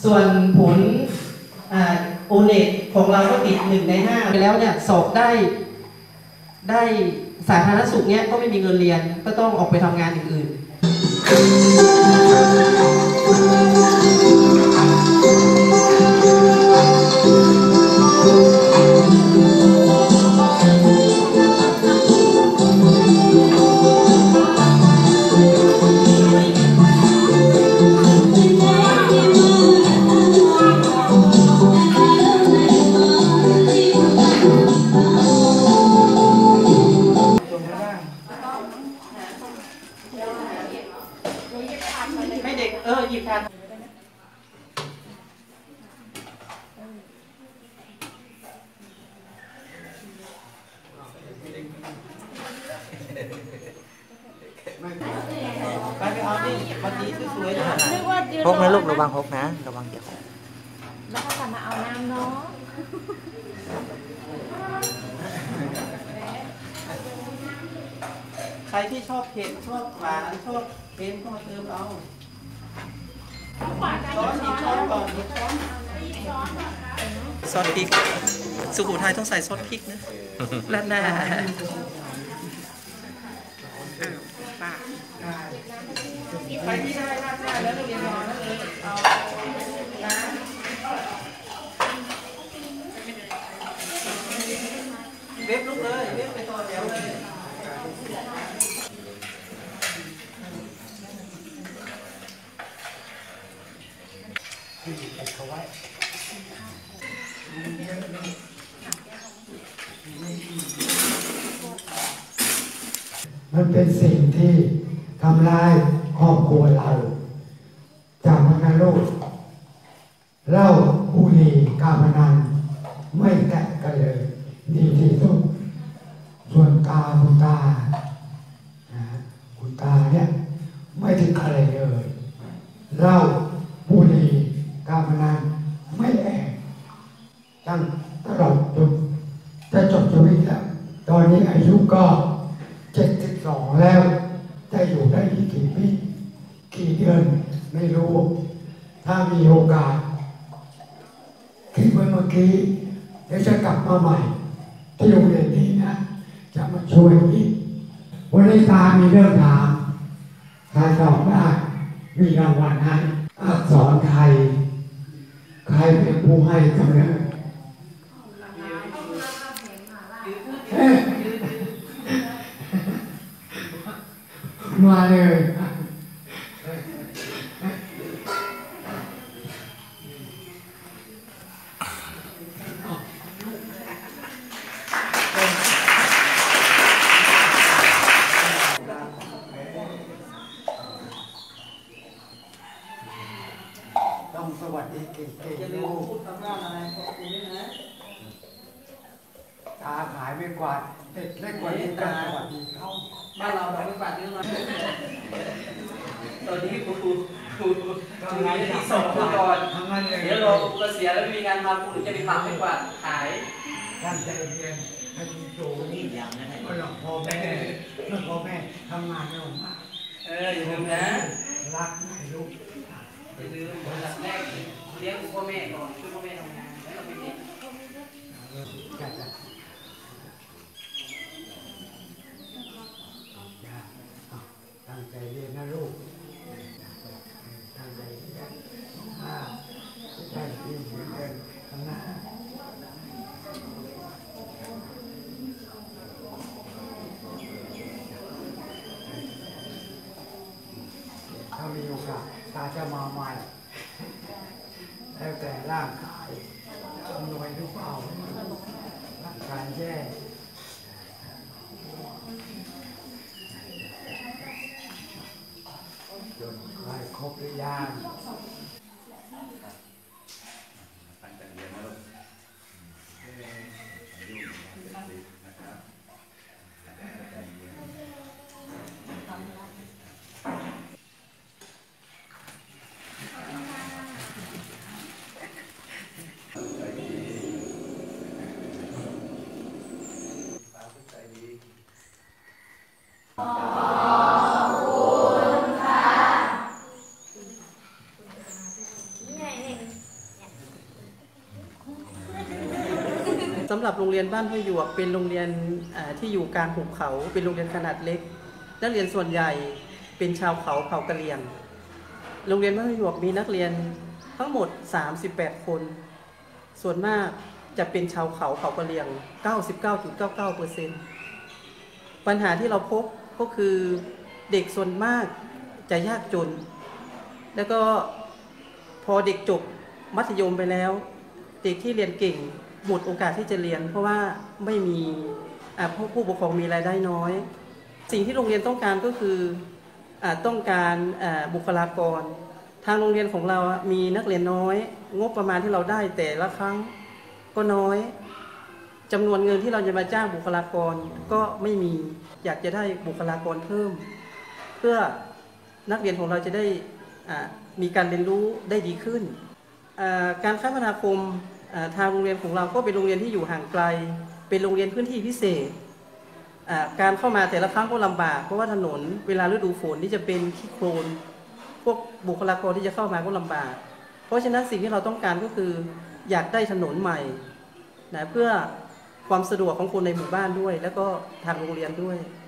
ส่วนผลโอเน็ตของเราก็ติด1 ใน 5ไปแล้วเนี่ยสอบได้สาธารณสุขเนี่ยก็ไม่มีเงินเรียนก็ต้องออกไปทำงานอย่างอื่นให้เด็กหยิบทานไปเอาดิวันนี้สวยๆนะพกนะลูกระวังพกนะระวังเดี๋ยวแล้วก็กลับมาเอาน้ำเนาะใครที่ชอบเผ็ดชอบหวานชอบเค็มก็มาเติมเอาช้อนอีกช้อนก่อนอีกช้อนซอสพริกสุโขทัยต้องใส่ซอสพริกนะแล้วน่าไปที่ได้แล้วเรียนรอแล้วเลยเอาเว็บลุกเลยเว็บไปต่อแถวเลยมันเป็นสิ่งที่ทำลายครอบครัวเราจากพนันลูกเหล้าบุหรี่การพนันไม่แตะกันเลยดีที่สุดส่วนคุณตาเนี่ยไม่ถึงอะไรเลยเหล้าบุหรี่การพนันไม่แอบตั้งตลอดจนจะจบชีวิตแล้วตอนนี้อายุก็72แล้วจะอยู่ได้อีกกี่ปีกี่เดือนไม่รู้ถ้ามีโอกาสคิดไว้เมื่อกี้เดี๋ยวจะกลับมาใหม่ที่โรงเรียนนี้นะจะมาช่วยอีกวันนี้ตามีเรื่องถามถ้าตอบได้มีรางวัลให้อักษรไทยใครเป็นผู้ให้กำเนิดมาเลยต้องสวัสดีเก่งๆลูกพูดคำว่าอะไรขอบคุณด้วยนะตาขายไม่กวาดเด็กเล็กกว่านี้กันสวัสดีเขาบ้านเราไม่กวาดเยอะมากตอนนี้ครูทำงานที่ส่งครูก่อนเดี๋ยวเราเกษียณแล้วมีงานมาครูจะไปทำไม่กวาดขายตั้งใจเรียนให้สูงก็หลอกพ่อแม่ทำงานไม่ออกมาอย่าลืมนะรักให้ลูกอย่าลืมอันดับแรกเลี้ยงพ่อแม่ก่อนช่วยพ่อแม่ทำงานแล้วเราเป็นเด็กตั้งใจเรียนนะลูกตั้งใจเรียนได้ดีเหมือนเดิมทำงานถ้ามีโอกาสตาจะมาใหม่แล้วแต่ร่างกายอำนวยหรือเปล่าร่างกายแย่จนใครครบหรือยังตั้งใจเรียนนะลูกสำหรับโรงเรียนบ้านห้วยหยวกเป็นโรงเรียนที่อยู่กลางหุบเขาเป็นโรงเรียนขนาดเล็กนักเรียนส่วนใหญ่เป็นชาวเขาเผ่ากะเหรี่ยงโรงเรียนบ้านห้วยหยวกมีนักเรียนทั้งหมด38 คนส่วนมากจะเป็นชาวเขาเผ่ากะเหรี่ยง 99.99% ปัญหาที่เราพบก็คือเด็กส่วนมากจะยากจนแล้วก็พอเด็กจบมัธยมไปแล้วเด็กที่เรียนเก่งหมดโอกาสที่จะเรียนเพราะว่าไม่มีผู้ปกครองมีรายได้น้อยสิ่งที่โรงเรียนต้องการก็คือต้องการบุคลากรทางโรงเรียนของเรามีนักเรียนน้อยงบประมาณที่เราได้แต่ละครั้งก็น้อยจำนวนเงินที่เราจะมาจ้างบุคลากรก็ไม่มีอยากจะได้บุคลากรเพิ่มเพื่อนักเรียนของเราจะได้มีการเรียนรู้ได้ดีขึ้นการคมนาคมทางโรงเรียนของเราก็เป็นโรงเรียนที่อยู่ห่างไกลเป็นโรงเรียนพื้นที่พิเศษการเข้ามาแต่ละครั้งก็ลำบากเพราะว่าถนนเวลาฤดูฝนที่จะเป็นขี้โคลนพวกบุคลากรที่จะเข้ามาก็ลำบากเพราะฉะนั้นสิ่งที่เราต้องการก็คืออยากได้ถนนใหม่นะเพื่อความสะดวกของคนในหมู่บ้านด้วยแล้วก็ทางโรงเรียนด้วย